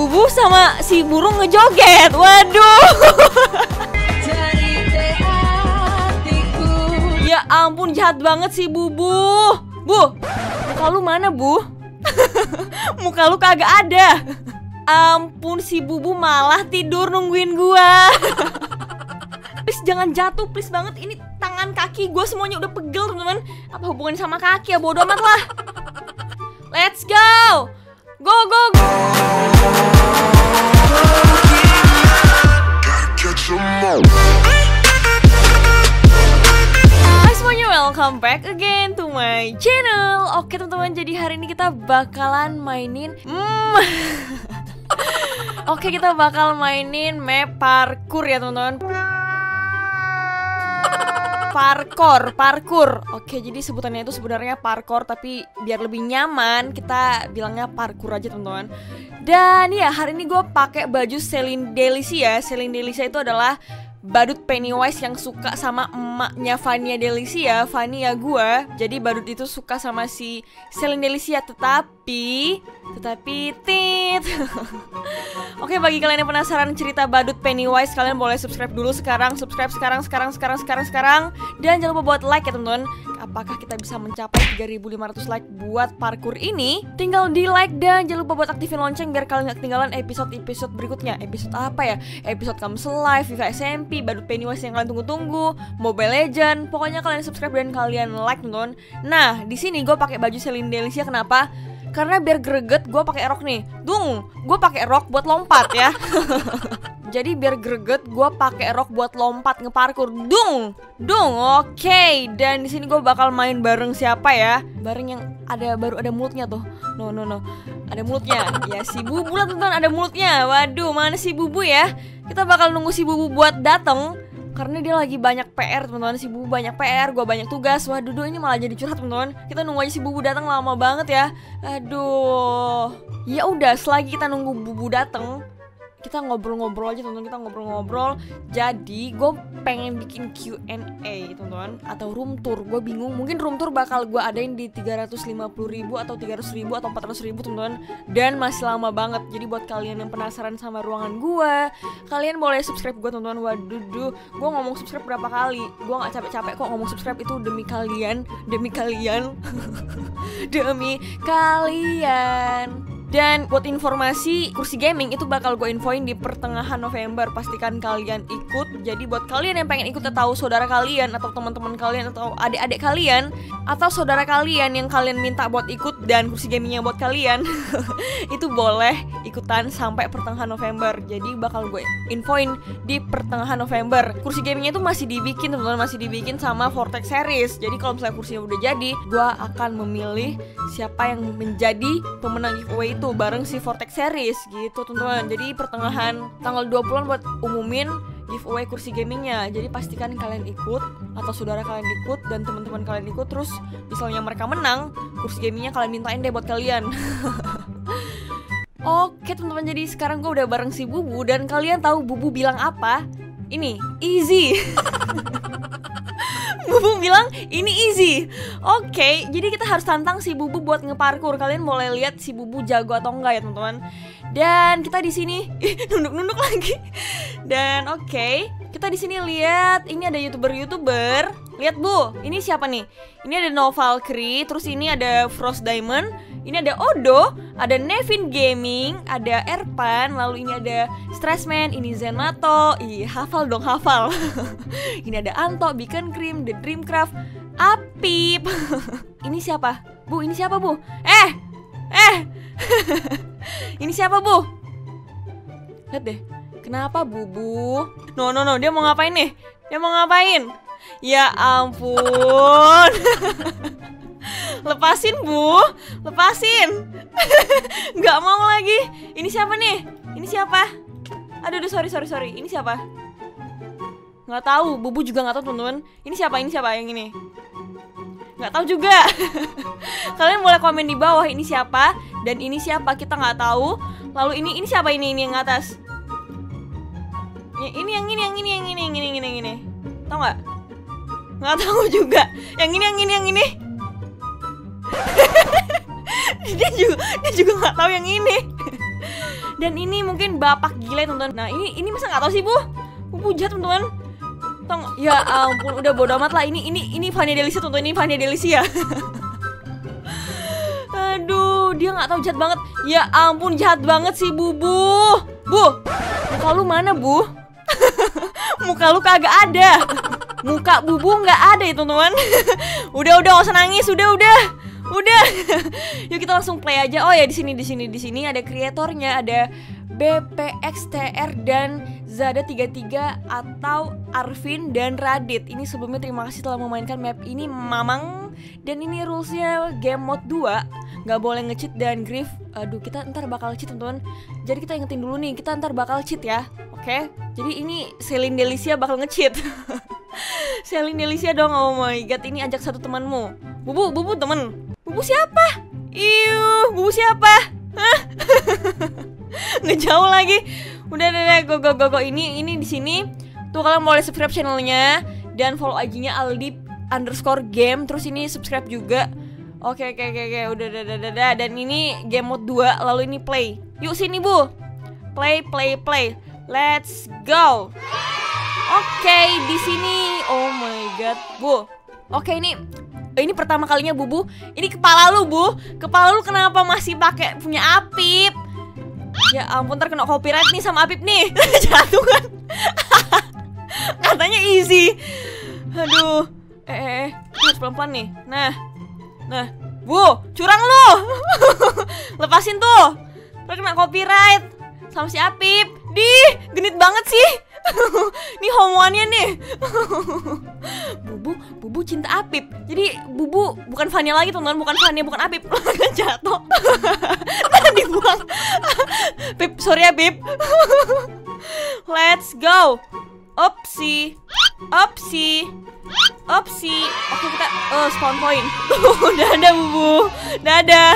Bubu sama si burung ngejoget. Waduh. Ya ampun, jahat banget si Bubu. Bu, muka lu mana, Bu? Muka lu kagak ada. Ampun, si Bubu malah tidur nungguin gua. Please jangan jatuh, please banget. Ini tangan kaki gue semuanya udah pegel, teman-teman. Apa hubungannya sama kaki ya? Bodo amat lah. Let's go. Go, go, go. Hai semuanya, welcome back again to my channel. Oke teman-teman, jadi hari ini kita bakalan mainin Oke, kita bakal mainin map parkour ya teman-teman. Parkour. Oke, jadi sebutannya itu sebenarnya parkour, tapi biar lebih nyaman kita bilangnya parkour aja teman-teman. Dan ya, hari ini gue pakai baju Celine Delicia. Celine Delicia itu adalah badut Pennywise yang suka sama emaknya Vania Delicia, Vania gue. Jadi badut itu suka sama si Celine Delicia, tetapi tit. Oke, bagi kalian yang penasaran cerita badut Pennywise, kalian boleh subscribe dulu sekarang. Subscribe sekarang. Dan jangan lupa buat like ya teman-teman. Apakah kita bisa mencapai 3.500 like buat parkour ini? Tinggal di like dan jangan lupa buat aktifin lonceng biar kalian gak ketinggalan episode-episode berikutnya. Episode apa ya? Episode Comes Live, Viva SMP, badut Pennywise yang kalian tunggu-tunggu, Mobile Legend. Pokoknya kalian subscribe dan kalian like teman-teman. Nah, di sini gue pakai baju Celine Delicia. Kenapa? Karena biar greget gue pakai rok nih. Gue pakai rok buat lompat ya. Jadi biar greget gue pakai rok buat lompat ngeparkur. Oke. Dan di sini gue bakal main bareng siapa ya? Bareng yang baru ada mulutnya tuh. No. Ada mulutnya. Ya si Bubu lah teman-teman, ada mulutnya. Waduh, mana si Bubu ya? Kita bakal nunggu si Bubu buat dateng. Karena dia lagi banyak PR teman-teman. Si Bubu banyak PR, gue banyak tugas. Waduh, ini malah jadi curhat teman-teman. Kita nunggu aja si Bubu datang, lama banget ya. Aduh. Ya udah, selagi kita nunggu Bubu datang, kita ngobrol-ngobrol aja teman-teman. Kita ngobrol-ngobrol. Jadi gue pengen bikin Q&A teman-teman, atau room tour. Gue bingung, mungkin room tour bakal gue adain di 350.000 atau 300.000 atau 400.000 teman-teman. Dan masih lama banget. Jadi buat kalian yang penasaran sama ruangan gue, kalian boleh subscribe gue teman-teman. Waduh, gue ngomong subscribe berapa kali. Gue gak capek-capek kok ngomong subscribe itu demi kalian. Demi kalian. Dan buat informasi, kursi gaming itu bakal gue infoin di pertengahan November. Pastikan kalian ikut. Jadi buat kalian yang pengen ikut atau saudara kalian atau teman-teman kalian atau adik-adik kalian atau saudara kalian yang kalian minta buat ikut dan kursi gamingnya buat kalian itu boleh ikutan sampai pertengahan November. Jadi bakal gue infoin di pertengahan November. Kursi gamingnya itu masih dibikin teman-teman, masih dibikin sama Vortex Series. Jadi kalau misalnya kursinya udah jadi, gue akan memilih siapa yang menjadi pemenang giveaway itu bareng si Vortex Series gitu teman-teman. Jadi pertengahan tanggal 20-an buat umumin giveaway kursi gamingnya. Jadi pastikan kalian ikut atau saudara kalian ikut dan teman-teman kalian ikut. Terus misalnya mereka menang, kursi gamingnya kalian mintain deh buat kalian. Oke teman-teman, jadi sekarang gue udah bareng si Bubu. Dan kalian tahu Bubu bilang apa? Ini easy. Bubu bilang ini easy. Oke, jadi kita harus tantang si Bubu buat ngeparkur. Kalian boleh lihat si Bubu jago atau enggak ya teman-teman. Dan kita di sini nunduk-nunduk lagi. Dan oke, kita di sini lihat ini ada youtuber. Lihat Bu, ini siapa nih? Ini ada Novalkyrie, terus ini ada Frost Diamond, ini ada Odo, ada Nevin Gaming, ada Erpan, lalu ini ada Stressman, ini Zenato. Ih, hafal dong, hafal. Ini ada Anto, Beacon Cream, The Dreamcraft, Apip. Ini siapa? Bu, ini siapa Bu? Ini siapa Bu? Lihat deh. Kenapa Bubu? No, dia mau ngapain nih? Dia mau ngapain? Ya ampun. Lepasin Bu, lepasin. Gak mau lagi. Ini siapa nih? Ini siapa? Aduh, sorry. Ini siapa? Nggak tahu. Bubu juga nggak tahu teman-teman. Ini siapa yang ini? Nggak tahu juga. Kalian boleh komen di bawah ini siapa dan ini siapa, kita nggak tahu. Lalu ini siapa ini yang atas? Ini yang ini. Tahu nggak? Nggak tahu juga. Yang ini. dia juga nggak tahu yang ini. Dan ini mungkin bapak gila teman-teman. Nah ini masa nggak tahu sih Bu? Bu jahat teman-teman. Ya ampun, udah bodo amat lah. Ini Vania Delisia teman-teman, ini Vania Delisia. Aduh, dia nggak tahu, jahat banget. Ya ampun, jahat banget sih Bubu. Bu, muka lu mana Bu? Muka lu kagak ada. Muka Bubu nggak ada ya teman-teman. Udah nggak usah nangis, udah. Yuk kita langsung play aja. Oh ya, di sini ada kreatornya, ada BPXTR dan Zada33 atau Arvin dan Radit. Ini sebelumnya terima kasih telah memainkan map ini Mamang. Dan ini rulesnya game mode 2, nggak boleh nge-cheat dan grief. Aduh, kita ntar bakal cheat teman-teman. Jadi kita ingetin dulu nih, kita ntar bakal cheat ya. Oke? Jadi ini Celine Delisia bakal nge-cheat. Celine Delisia dong, oh my god. Ini ajak satu temanmu. Bubu temen. Bubu siapa? Bubu siapa? Hah? Ngejauh lagi. Udah, go. Ini di sini. Tuh kalian boleh subscribe channelnya dan follow IG-nya Aldi_game. Terus ini subscribe juga. Oke. Udah. Dan ini game mode 2, lalu ini play. Yuk sini Bu. Play. Let's go. Oke, di sini. Oh my god, Bu. Oke, ini pertama kalinya Bubu. Ini kepala lu Bu. Kepala lu kenapa masih pakai punya Apip? Ya ampun, ntar kena copyright nih sama Apip nih. Jatuh kan. Katanya easy. Aduh. Harus pelan-pelan nih. Nah, Bu, curang lu. Lepasin tuh. Ntar kena copyright sama si Apip. Genit banget sih. Ini homoannya nih. Bubu cinta Apip. Jadi Bubu bukan Vania lagi teman-teman. Bukan Vania, bukan Apip. Jatuh. Tadi buang. Pip, sorry ya Pip. Let's go. Opsi. Oke, kita spawn point. Dadah Bubu. Dadah.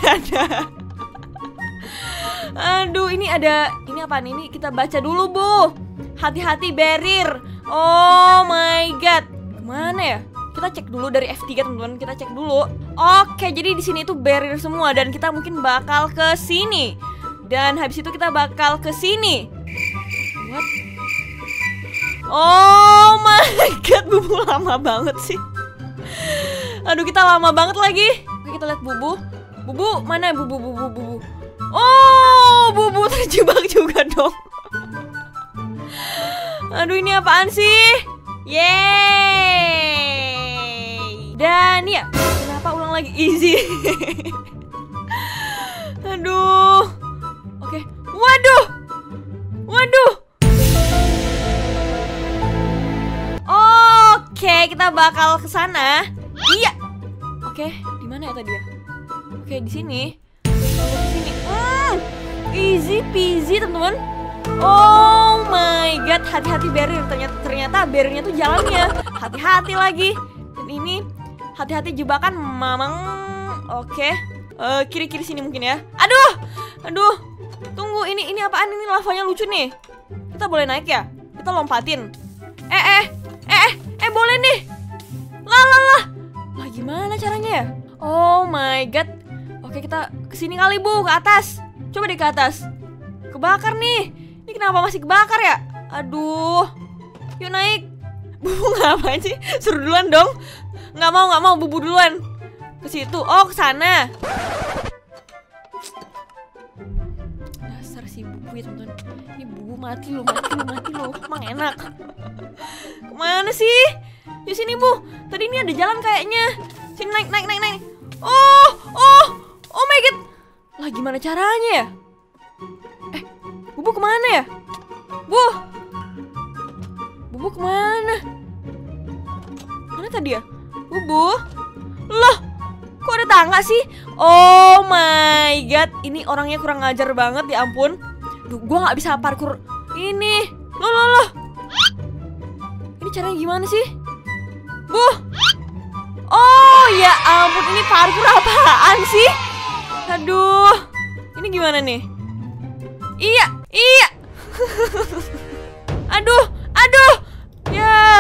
Aduh, ini apaan ini? Kita baca dulu Bu. Hati-hati barrier. Oh my god. Kemana ya? Kita cek dulu dari F3 teman-teman. Kita cek dulu. Oke, jadi di sini itu barrier semua dan kita mungkin bakal ke sini. Dan habis itu kita bakal ke sini. What? Oh my god, Bubu lama banget sih. Aduh, kita lama banget lagi. Oke, kita lihat Bubu. Bubu mana Bubu? Oh, Bubu terjebak juga dong. Aduh, ini apaan sih? Yeay. Dan ya, kenapa ulang lagi easy? Aduh. Oke. Waduh. Oke, kita bakal ke sana. Iya. Oke, di mana ya tadi ya? Oke, di sini. Easy peasy, teman-teman. Oh my god, hati-hati barrier. Ternyata barriernya tuh jalannya. Hati-hati lagi. Dan ini hati-hati jebakan Mamang. Oke. Kiri-kiri sini mungkin ya. Aduh. Tunggu, ini apaan ini? Lavanya lucu nih. Kita boleh naik ya? Kita lompatin. Boleh nih. Lah. Gimana caranya ya? Oh my god. Oke, kita kesini kali Bu, ke atas. Coba deh ke atas. Kebakar nih. Ini kenapa masih kebakar ya? Aduh. Yuk naik. Bubu ngapain sih? Suruh duluan dong. Nggak mau Bubu duluan. Ke situ. Oh, ke sana. Dasar si Bubu ya, teman-teman. Ini Bubu mati lu. Emang enak. Kemana sih? Di sini Bu. Tadi ini ada jalan kayaknya. Sini naik. Oh my god. Lah gimana caranya ya? Bubu kemana ya? Bubu kemana? Mana tadi ya? Bubu? Loh, kok ada tangga sih? Oh my god, ini orangnya kurang ngajar banget, ya ampun. Duh, gua nggak bisa parkour ini. Loh. Ini caranya gimana sih? Bu? Oh ya ampun, ini parkour apaan sih? Aduh, ini gimana nih? Iya. Aduh. Ya.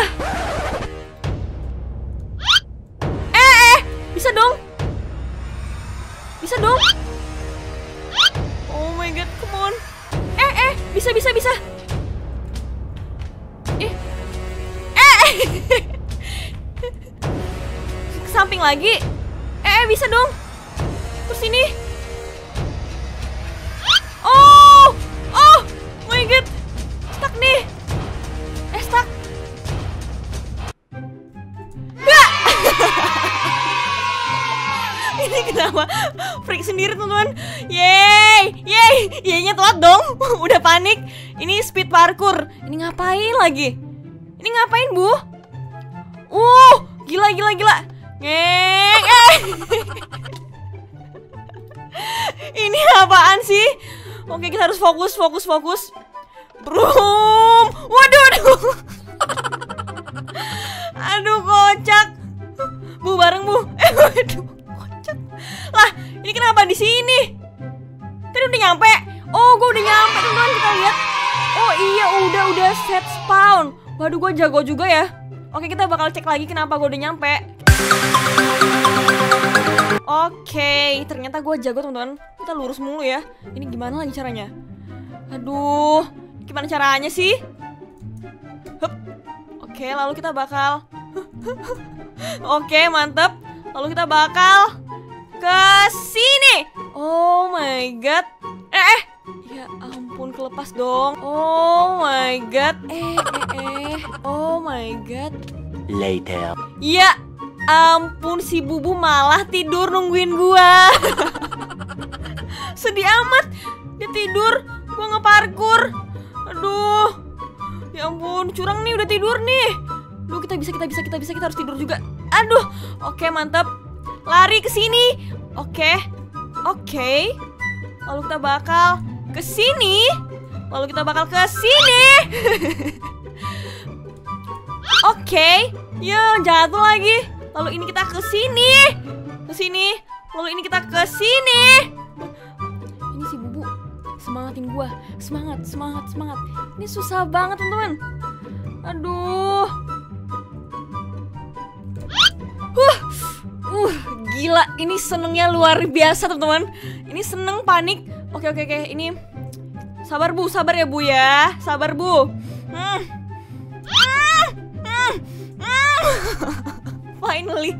Bisa dong. Oh my god, come on. Bisa. Ke samping lagi. Bisa dong. Terus sini. Oh my god. Stuck nih. Stuck. Ini kenapa freak sendiri teman-teman. Yey-nya telat dong. Udah panik. Ini speed parkour. Ini ngapain lagi? Ini ngapain, Bu? Gila. Ini apaan sih? Oke, kita harus fokus. Brum. Waduh. Aduh, kocak. Bu, bareng, Bu. Waduh, kocak. Lah, ini kenapa di sini? Tadi udah nyampe. Gue udah nyampe, teman-teman. Kita lihat. Oh iya, udah set spawn. Waduh, gue jago juga ya. Oke, kita bakal cek lagi kenapa gue udah nyampe. Oke, ternyata gue jago, teman-teman. Kita lurus mulu ya. Ini gimana lagi caranya? Aduh, gimana caranya sih? Hup. Oke, lalu kita bakal Oke, mantep. Lalu kita bakal ke sini. Oh my god. Ya ampun, kelepas dong. Oh my god. Oh my god. Later. Ya ampun, si Bubu malah tidur nungguin gua. Sedih amat. Dia tidur, gua ngeparkur. Aduh. Ya ampun, curang nih, udah tidur nih. Duh, kita bisa, kita harus tidur juga. Aduh. Oke, mantap. Lari ke sini. Oke. Lalu kita bakal ke sini. Oke. Ya, jatuh lagi. Lalu ini kita ke sini. Lalu ini kita ke sini. Ini si Bubu semangatin gua. Semangat. Ini susah banget, teman-teman. Aduh. Gila, ini senengnya luar biasa, teman-teman. Ini seneng panik. Oke. Ini sabar, Bu. Sabar ya, Bu ya. Sabar, Bu. Finally.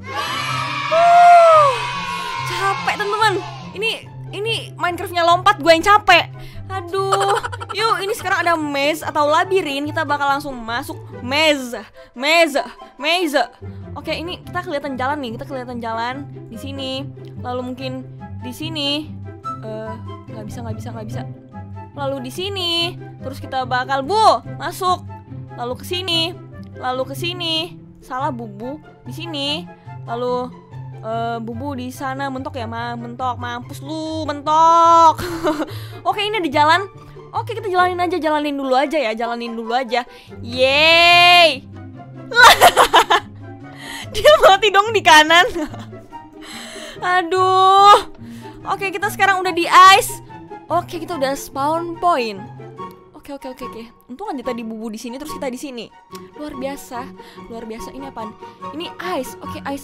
Capek, teman-teman. Ini Minecraft-nya lompat, gue yang capek. Aduh. Yuk, ini sekarang ada maze atau labirin. Kita bakal langsung masuk maze. Oke, ini kita kelihatan jalan nih. Kita kelihatan jalan di sini. Lalu mungkin di sini. Nggak bisa. Lalu di sini. Terus kita bakal masuk. Lalu ke sini. Salah, Bubu di sini. Lalu Bubu di sana. Mentok ya, mentok. Mampus lu, mentok. Oke, ini ada jalan. Oke, kita jalanin dulu aja. Yeay. Dia mati dong di kanan. Aduh. Oke, kita sekarang udah di ice. Oke, kita udah spawn point. Oke. Untung aja tadi Bubu di sini, terus kita di sini. Luar biasa. Ini apaan? Ini ice. Oke, ice.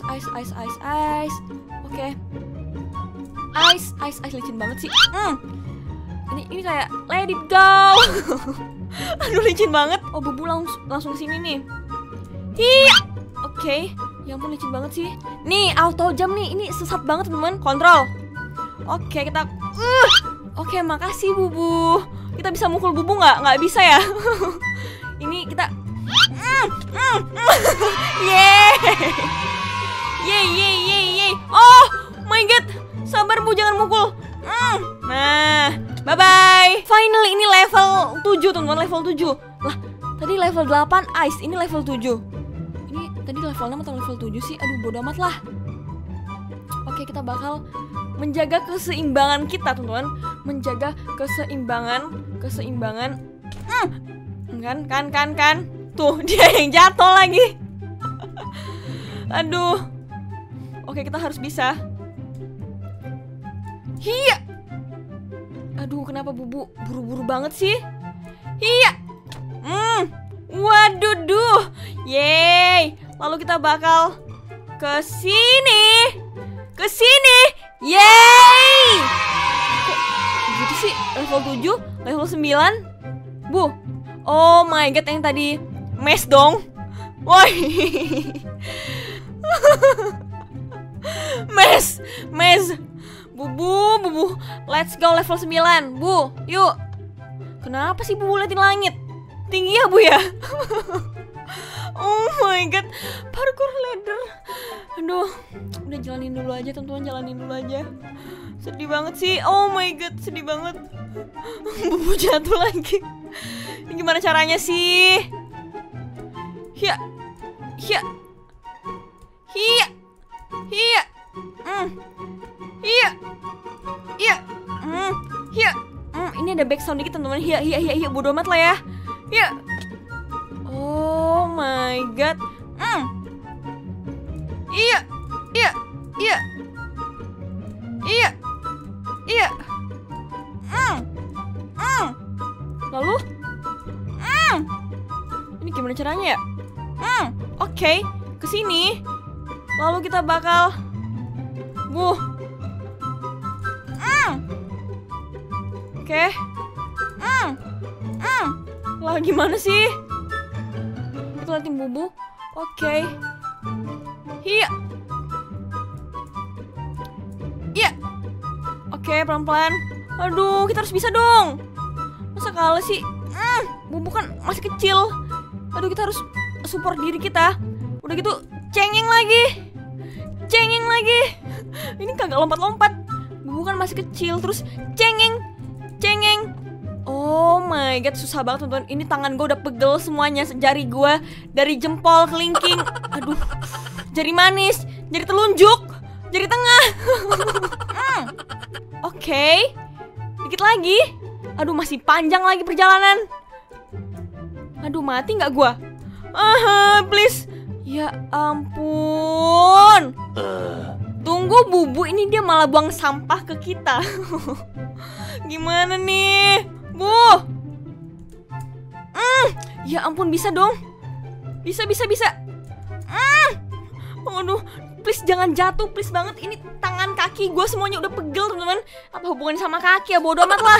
Oke. Ice licin banget sih. Ini kayak let it go. Aduh, licin banget. Oh, Bubu langsung ke sini nih. Iya. Oke. Ya ampun, licin banget sih. Nih, auto jump nih. Ini sesat banget, teman. Kontrol. Oke, kita Oke, makasih, Bubu. Kita bisa mukul Bubu nggak? Nggak bisa ya. Ini kita Yeay. Oh my god. Sabar, Bu, jangan mukul. Nah, bye-bye. Finally, ini level 7, teman-teman. Level 7. Lah, tadi level 8 ice. Ini level 7. Ini tadi level 6 atau level 7 sih? Aduh, bodo amat lah. Oke, kita bakal menjaga keseimbangan kita, teman-teman. Menjaga keseimbangan. Kan. Tuh, dia yang jatuh lagi. Aduh. Oke, kita harus bisa. Hiya. Aduh, kenapa Bubu buru-buru banget sih? Hiya. Waduh. Yeay. Lalu kita bakal ke sini. Yeay. Kok gitu sih? level 7, level 9. Bu. Oh my god, yang tadi mes dong. Woi. Mes. Bubu. Let's go level 9. Bu, yuk. Kenapa sih Bubu liatin langit? Tinggi ya, Bu ya? Oh my god, parkour ladder. Aduh, udah jalanin dulu aja teman-teman, jalanin dulu aja. Sedih banget sih, oh my god, sedih banget. Bubu jatuh lagi. Ini gimana caranya sih? Hiya. Ini ada backsound dikit teman-teman. Hiya, bodo amat lah ya. Hiya. Oh my god. Iya. Lalu? Ini gimana caranya ya? Oke, kesini. Lalu kita bakal Oke. Lah gimana sih? Kita liatin Bubu. Oke. Iya. Oke, pelan-pelan. Aduh, kita harus bisa dong. Masa kalah sih? Bubu kan masih kecil. Aduh, kita harus support diri kita. Udah gitu, cengeng lagi. Ini kagak lompat-lompat. Bubu kan masih kecil, terus cengeng. Oh my god, susah banget teman-teman. Ini tangan gue udah pegel semuanya. Jari gue dari jempol kelingking. Aduh, jari manis, jari telunjuk, jari tengah. Oke, dikit lagi. Aduh, masih panjang lagi perjalanan. Aduh, mati nggak gue? Please. Ya ampun. Tunggu Bubu, ini dia malah buang sampah ke kita. Gimana nih, Bu? Ya ampun, bisa dong. Bisa. Aduh, please jangan jatuh, please banget. Ini tangan kaki gue semuanya udah pegel teman-teman. Apa hubungannya sama kaki ya, bodo amat lah.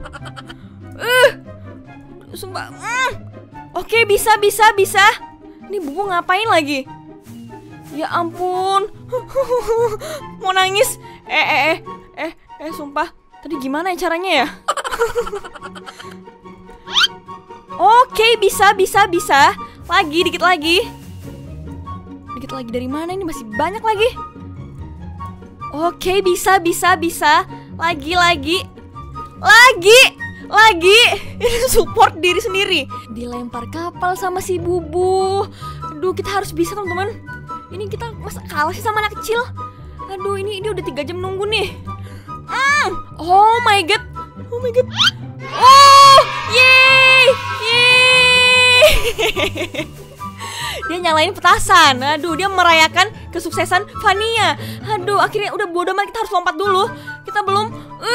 Sumpah. Oke, bisa. Ini Bubu ngapain lagi? Ya ampun. Mau nangis. Sumpah. Tadi gimana ya caranya ya? Oke, bisa. Lagi, dikit lagi. Dari mana ini? Masih banyak lagi. Oke, bisa. Lagi. Ini support diri sendiri. Dilempar kapal sama si Bubu. Aduh, kita harus bisa teman-teman. Ini kita masa kalah sih sama anak kecil. Aduh, ini udah 3 jam nunggu nih. Oh my god. Oh, yeay. Dia nyalain petasan. Aduh, dia merayakan kesuksesan Vania. Aduh, akhirnya udah bodo amat, kita harus lompat dulu. Kita belum.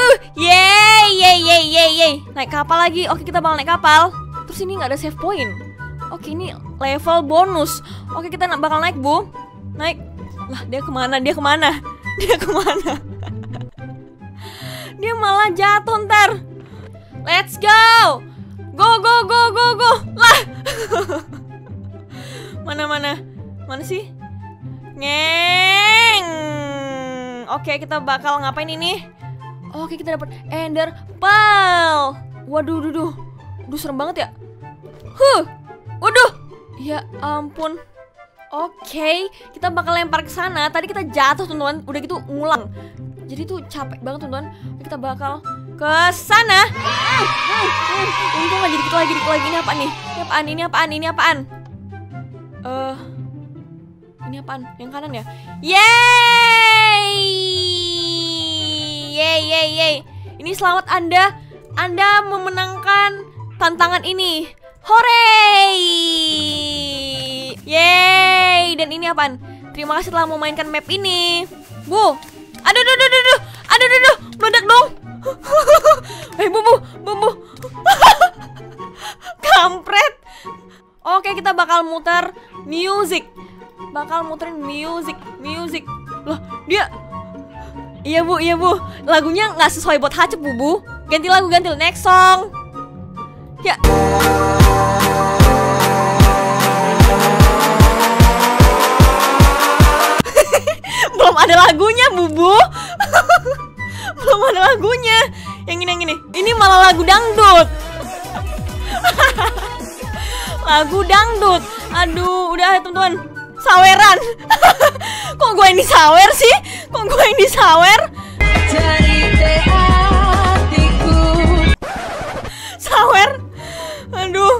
Yeay. Naik kapal lagi. Oke, kita bakal naik kapal. Terus ini nggak ada save point. Oke, ini level bonus. Oke, kita bakal naik, Bu. Naik. Lah, dia kemana? Dia malah jatuh ntar. Let's go. Go. Lah. Mana sih? Ngeng. Oke, kita bakal ngapain ini? Oke, kita dapat Ender Pearl. Waduh. Duh, serem banget ya. Waduh. Ya ampun. Oke, kita bakal lempar ke sana. Tadi kita jatuh, teman-teman. Udah gitu ngulang. Jadi tuh capek banget, teman-teman. Kita bakal ke sana. Untung aja dikit lagi. Ini apaan nih? Ini apaan? Ini apaan? Yang kanan ya? Yeay! Ini selamat Anda memenangkan tantangan ini. Hore! Yeay! Dan ini apaan? Terima kasih telah memainkan map ini. Bu! Aduh, meledak dong. Bu. Kampret. Oke, kita bakal muter music. Muterin music. Loh, dia. Iya bu. Lagunya nggak sesuai buat hacep, Bu. Ganti lagu, ganti next song. Ya. Belum ada lagunya, Bubu. Belum ada lagunya. Yang ini. Ini malah lagu dangdut. Lagu dangdut. Aduh, udah teman-teman. Saweran. Kok gue yang disawer sih? Kok gue yang disawer? Sawer. Aduh.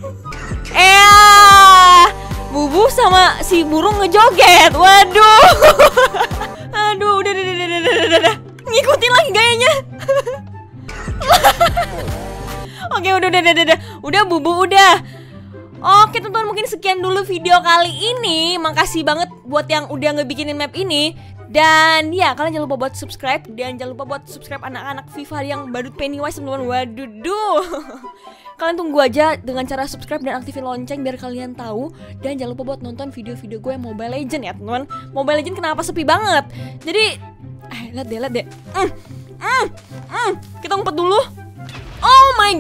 Bubu sama si burung ngejoget. Waduh. Aduh, udah. Ngikutin lagi gayanya. Oke, udah. Udah, Bubu, udah. Oke, teman-teman, mungkin sekian dulu video kali ini. Makasih banget buat yang udah ngebikinin map ini. Dan ya, kalian jangan lupa buat subscribe. Dan jangan lupa buat subscribe anak-anak FIFA yang badut Pennywise, teman-teman. Waduh. Kalian tunggu aja dengan cara subscribe dan aktifin lonceng biar kalian tahu. Dan jangan lupa buat nonton video-video gue Mobile Legend ya, teman-teman. Mobile Legend kenapa sepi banget? Jadi, lihat deh. Kita ngumpet dulu. Oh my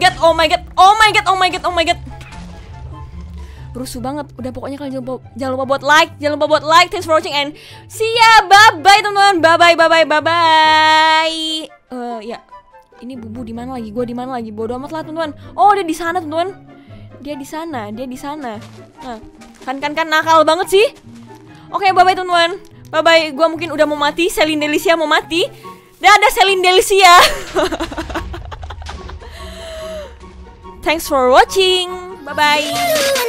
god. Rusuh banget. Udah, pokoknya kalian jangan lupa buat like. Thanks for watching and see ya. Bye-bye, teman-teman. Bye-bye. Ya. Ini Bubu di mana lagi? Gue di mana lagi? Bodoh amat lah, teman-teman. Oh, dia di sana, teman-teman. Dia di sana. Nah, kan nakal banget sih. Oke, bye-bye, teman-teman. Bye-bye. Gue mungkin udah mau mati. Celine Delicia mau mati. Dadah, Celine Delicia. Thanks for watching. Bye-bye.